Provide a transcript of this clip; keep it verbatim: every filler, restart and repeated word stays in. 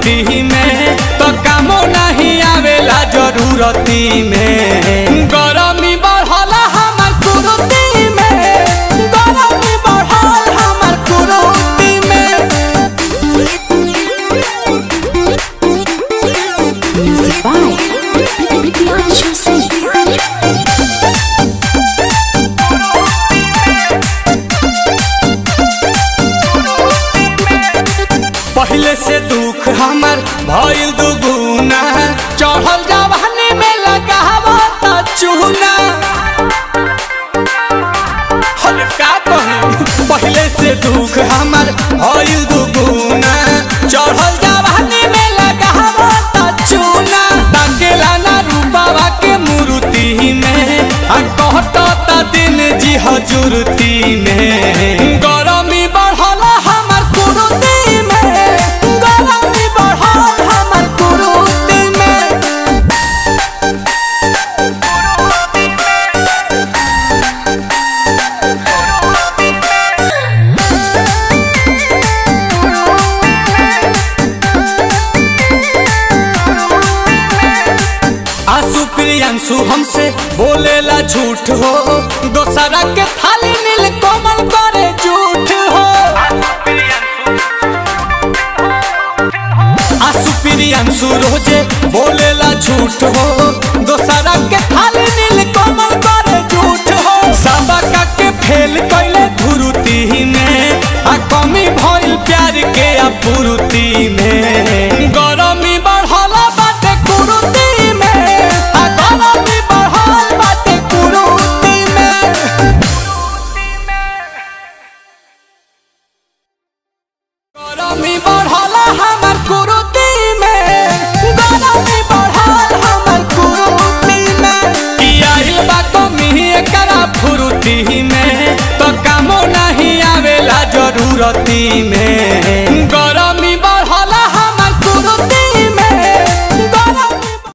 फुरुती में तो कामो नहीं आवेला जरूरती में। गरमी बढ़ला हमार कुरुती में, गरमी बढ़ल हमार कुरुती में। Music by Priyanshu Singh। पहले से दुख हमर भइल दुगुना, चढ़ल जवानी में लगावता चूना। का कही पहले से दुख हमर भइल दुगुना, चढ़ल जवानी में लगावता चूना। ताकेला ना रूपावा के मूर्ति में, आ कहता दिन जी हजूरती में। गरमी बढ़ल हमर कुरुती में, गरमी बढ़ल हमर कुरुती में। आंसू प्रियांशु हमसे बोलेला झूठ हो, दोसरा के थाली नील कोमल करे झूठ हो। आंसू प्रियांशु रोजे बोलेला झूठ हो, दोसरा के थाली नील कोमल करे झूठ हो। सबका के फेल कैले धुरुती में, आ कमी भइल प्यार के आपूर्ति में। गरमी बढ़ल बाटे कुरुती में, आ गरमी बढ़ल बाटे कुरुती में। गरमी बढ़ल हमर कुरुती में, गरमी बढ़ल हमर कुरुती में। कि आइल बा कमी एकरा फुरुती में, तो कामो नहीं आवेला जरूरती में।